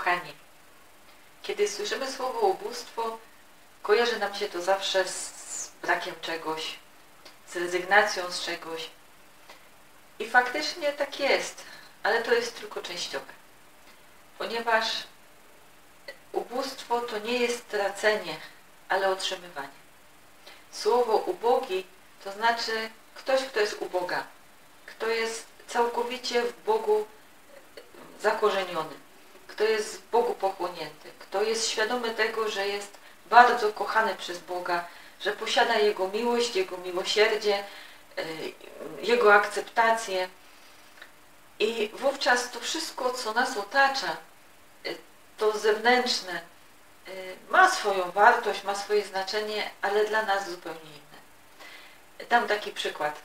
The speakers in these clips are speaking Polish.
Kochani, kiedy słyszymy słowo ubóstwo, kojarzy nam się to zawsze z brakiem czegoś, z rezygnacją z czegoś. I faktycznie tak jest, ale to jest tylko częściowe. Ponieważ ubóstwo to nie jest tracenie, ale otrzymywanie. Słowo ubogi to znaczy ktoś, kto jest u Boga, kto jest całkowicie w Bogu zakorzeniony, kto jest w Bogu pochłonięty, kto jest świadomy tego, że jest bardzo kochany przez Boga, że posiada Jego miłość, Jego miłosierdzie, Jego akceptację. I wówczas to wszystko, co nas otacza, to zewnętrzne, ma swoją wartość, ma swoje znaczenie, ale dla nas zupełnie inne. Dam taki przykład.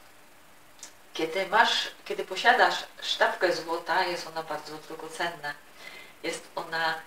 Kiedy posiadasz sztabkę złota, jest ona bardzo drogocenna. Jest ona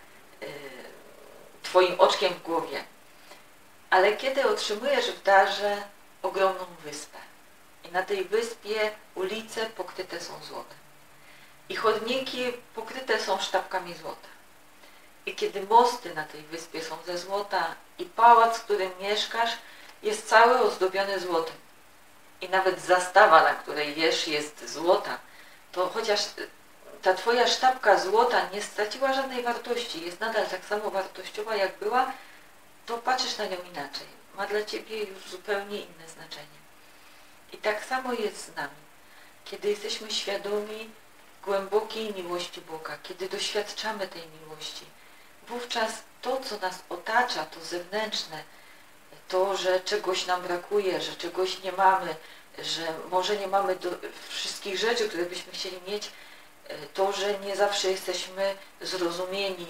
Twoim oczkiem w głowie. Ale kiedy otrzymujesz w darze ogromną wyspę i na tej wyspie ulice pokryte są złotem i chodniki pokryte są sztabkami złota i kiedy mosty na tej wyspie są ze złota i pałac, w którym mieszkasz, jest cały ozdobiony złotem i nawet zastawa, na której jesz, jest złota, to chociaż ta Twoja sztabka złota nie straciła żadnej wartości, jest nadal tak samo wartościowa jak była, to patrzysz na nią inaczej. Ma dla Ciebie już zupełnie inne znaczenie. I tak samo jest z nami. Kiedy jesteśmy świadomi głębokiej miłości Boga, kiedy doświadczamy tej miłości, wówczas to, co nas otacza, to zewnętrzne, to, że czegoś nam brakuje, że czegoś nie mamy, że może nie mamy wszystkich rzeczy, które byśmy chcieli mieć, to, że nie zawsze jesteśmy zrozumieni,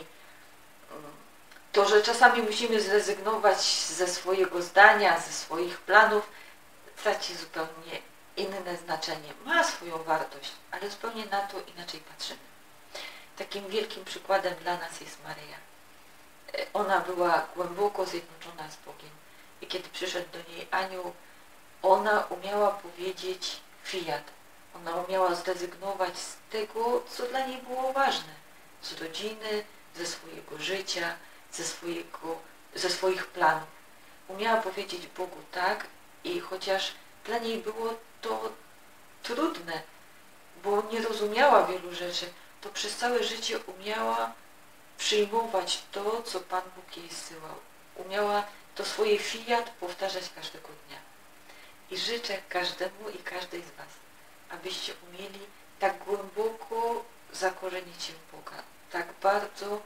to, że czasami musimy zrezygnować ze swojego zdania, ze swoich planów, traci zupełnie inne znaczenie. Ma swoją wartość, ale zupełnie na to inaczej patrzymy. Takim wielkim przykładem dla nas jest Maryja. Ona była głęboko zjednoczona z Bogiem i kiedy przyszedł do niej anioł, ona umiała powiedzieć fiat. Ona umiała zrezygnować z tego, co dla niej było ważne. Z rodziny, ze swojego życia, ze swoich planów. Umiała powiedzieć Bogu tak i chociaż dla niej było to trudne, bo nie rozumiała wielu rzeczy, to przez całe życie umiała przyjmować to, co Pan Bóg jej zsyłał. Umiała to swoje fiat powtarzać każdego dnia. I życzę każdemu i każdej z Was, abyście umieli tak głęboko zakorzenić się w Boga, tak bardzo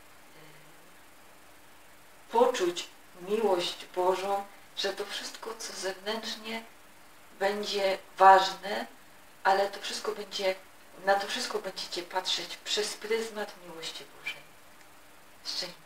poczuć miłość Bożą, że to wszystko, co zewnętrznie będzie ważne, ale to wszystko na to wszystko będziecie patrzeć przez pryzmat miłości Bożej. Szczęść